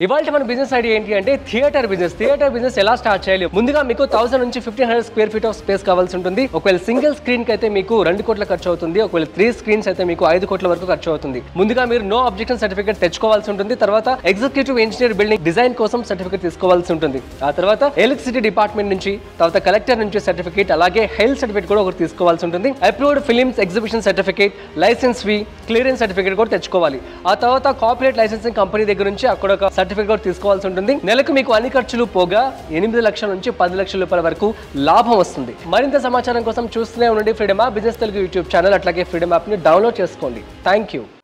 ఇవాళ మన business idea ఏంటి అంటే థియేటర్ బిజినెస్ ఎలా స్టార్ట్ చేయాలి. ముందుగా మీకు 1000 నుంచి 1500 స్క్వేర్ ఫీట్ ఆఫ్ స్పేస్ కావాల్సి ఉంటుంది. ఒకవేళ సింగిల్ స్క్రీన్ కి అయితే మీకు 2 కోట్ల ఖర్చు అవుతుంది. ఒకవేళ 3 స్క్రీన్స్ అయితే మీకు 5 కోట్ల వరకు ఖర్చు అవుతుంది. ముందుగా మీరు నో అబ్జెక్షన్ సర్టిఫికేట్ తెచ్చుకోవాల్సి ఉంటుంది. తర్వాత ఎగ్జిక్యూటివ్ ఇంజనీర్ బిల్డింగ్ డిజైన్ కోసం సర్టిఫికేట్ తీసుకోవాల్సి ఉంటుంది. ఆ తర్వాత ఎలక్ట్రిసిటీ డిపార్ట్మెంట్ నుంచి, తర్వాత కలెక్టర్ నుంచి సర్టిఫికేట్, అలాగే హెల్త్ సర్టిఫికేట్ కూడా ఒకటి తీసుకోవాల్సి ఉంటుంది. Approved films exhibition certificate, licence fee, clearance certificate కూడా తెచ్చుకోవాలి. ఆ తర్వాత కాపీరైట్ లైసెన్సింగ్ కంపెనీ దగ్గర నుంచి అక్కడ ఒక సర్టిఫికేట్ కూడా తీసుకోవాల్సి ఉంటుంది. నెలకు మీకు అన్ని ఖర్చులు పోగా 8 లక్షల నుంచి 10 లక్షల రూపాయల వరకు లాభం వస్తుంది. మరింత సమాచారం కోసం చూస్తూనే ఉండండి freedom app business Telugu YouTube channel. అట్లాగే ఫ్రీడమ్ యాప్ ని డౌన్లోడ్ చేసుకోండి. Thank you.